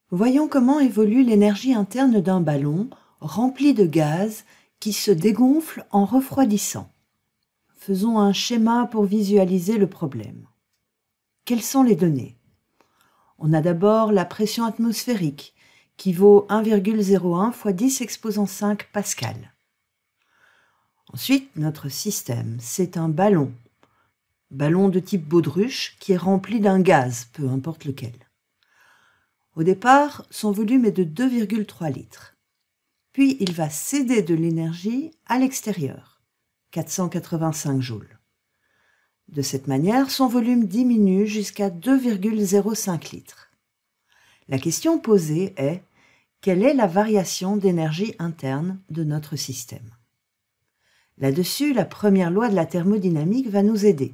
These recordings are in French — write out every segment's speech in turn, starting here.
Voyons comment évolue l'énergie interne d'un ballon rempli de gaz qui se dégonfle en refroidissant. Faisons un schéma pour visualiser le problème. Quelles sont les données? On a d'abord la pression atmosphérique qui vaut 1,01 × 10 exposant 5 pascal. Ensuite, notre système, c'est un ballon de type baudruche qui est rempli d'un gaz, peu importe lequel. Au départ, son volume est de 2,3 litres. Puis il va céder de l'énergie à l'extérieur, 485 joules. De cette manière, son volume diminue jusqu'à 2,05 litres. La question posée est: quelle est la variation d'énergie interne de notre système? Là-dessus, la première loi de la thermodynamique va nous aider.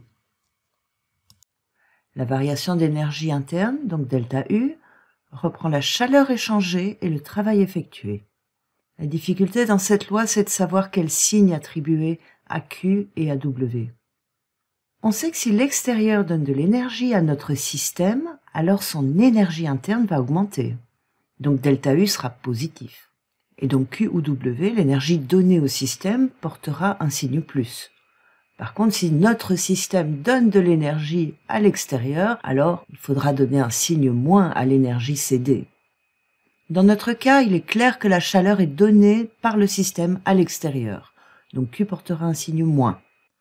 La variation d'énergie interne, donc delta U, reprend la chaleur échangée et le travail effectué. La difficulté dans cette loi, c'est de savoir quel signe attribuer à Q et à W. On sait que si l'extérieur donne de l'énergie à notre système, alors son énergie interne va augmenter. Donc delta U sera positif. Et donc Q ou W, l'énergie donnée au système, portera un signe plus. Par contre, si notre système donne de l'énergie à l'extérieur, alors il faudra donner un signe moins à l'énergie cédée. Dans notre cas, il est clair que la chaleur est donnée par le système à l'extérieur. Donc Q portera un signe moins.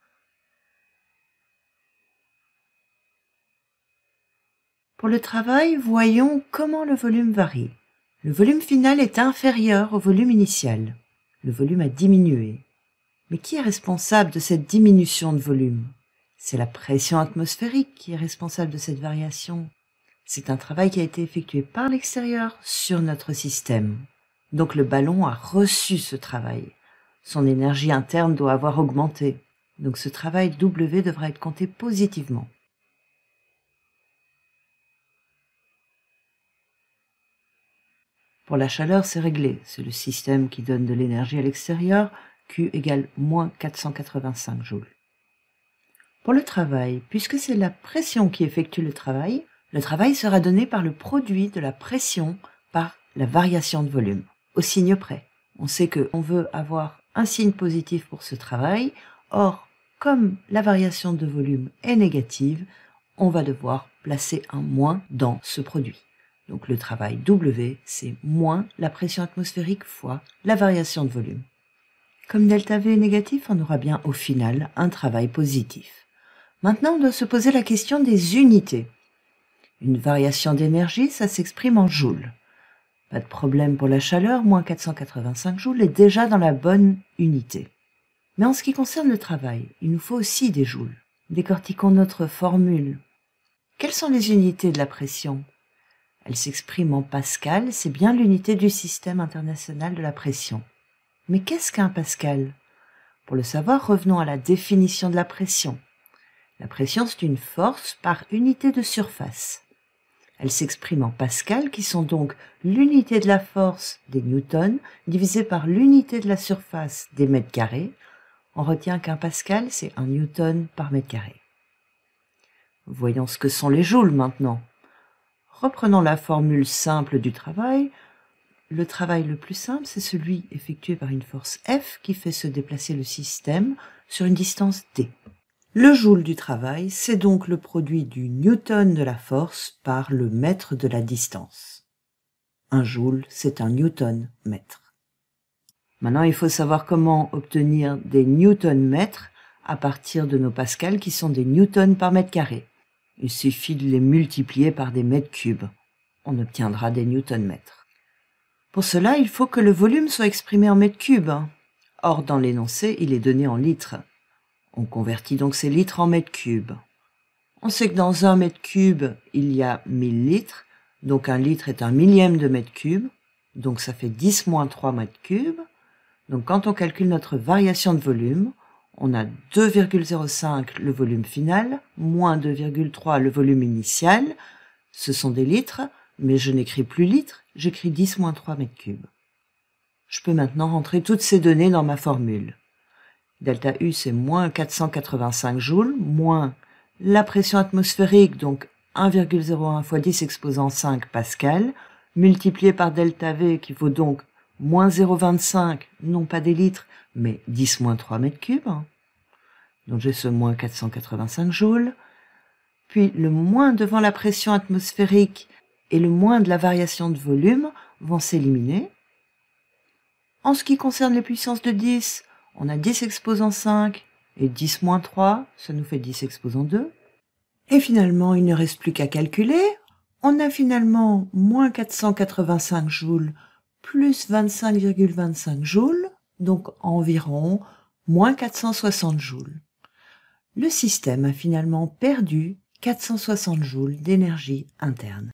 Pour le travail, voyons comment le volume varie. Le volume final est inférieur au volume initial. Le volume a diminué. Mais qui est responsable de cette diminution de volume? C'est la pression atmosphérique qui est responsable de cette variation. C'est un travail qui a été effectué par l'extérieur sur notre système. Donc le ballon a reçu ce travail. Son énergie interne doit avoir augmenté. Donc ce travail W devra être compté positivement. Pour la chaleur, c'est réglé. C'est le système qui donne de l'énergie à l'extérieur. Q égale moins 485 joules. Pour le travail, puisque c'est la pression qui effectue le travail sera donné par le produit de la pression par la variation de volume, au signe près. On sait qu'on veut avoir un signe positif pour ce travail. Or, comme la variation de volume est négative, on va devoir placer un moins dans ce produit. Donc le travail W, c'est moins la pression atmosphérique fois la variation de volume. Comme delta V est négatif, on aura bien au final un travail positif. Maintenant, on doit se poser la question des unités. Une variation d'énergie, ça s'exprime en joules. Pas de problème pour la chaleur, moins 485 joules est déjà dans la bonne unité. Mais en ce qui concerne le travail, il nous faut aussi des joules. Décortiquons notre formule. Quelles sont les unités de la pression? Elle s'exprime en pascal, c'est bien l'unité du système international de la pression. Mais qu'est-ce qu'un pascal? Pour le savoir, revenons à la définition de la pression. La pression, c'est une force par unité de surface. Elle s'exprime en pascal, qui sont donc l'unité de la force des newtons, divisée par l'unité de la surface des mètres carrés. On retient qu'un pascal, c'est un newton par mètre carré. Voyons ce que sont les joules maintenant. Reprenons la formule simple du travail. Le travail le plus simple, c'est celui effectué par une force F qui fait se déplacer le système sur une distance d. Le joule du travail, c'est donc le produit du newton de la force par le mètre de la distance. Un joule, c'est un newton-mètre. Maintenant, il faut savoir comment obtenir des newton-mètres à partir de nos pascals qui sont des newtons par mètre carré. Il suffit de les multiplier par des mètres cubes. On obtiendra des newton-mètres. Pour cela, il faut que le volume soit exprimé en mètres cubes. Or, dans l'énoncé, il est donné en litres. On convertit donc ces litres en mètres cubes. On sait que dans un mètre cube, il y a 1000 litres. Donc un litre est un millième de mètre cube. Donc ça fait 10 moins 3 mètres cubes. Donc quand on calcule notre variation de volume, on a 2,05 le volume final, moins 2,3 le volume initial. Ce sont des litres, mais je n'écris plus litres, j'écris 10 moins 3 mètres cubes. Je peux maintenant rentrer toutes ces données dans ma formule. Delta U, c'est moins 485 joules, moins la pression atmosphérique, donc 1,01 × 10 exposant 5 pascal. multiplié par delta V, qui vaut donc moins 0,25, non pas des litres, mais 10 moins 3 mètres cubes. Donc j'ai ce moins 485 joules. Puis le moins devant la pression atmosphérique et le moins de la variation de volume vont s'éliminer. En ce qui concerne les puissances de 10, on a 10 exposant 5 et 10 moins 3, ça nous fait 10 exposant 2. Et finalement, il ne reste plus qu'à calculer. On a finalement moins 485 joules plus 25,25 joules, donc environ moins 460 joules. Le système a finalement perdu 460 joules d'énergie interne.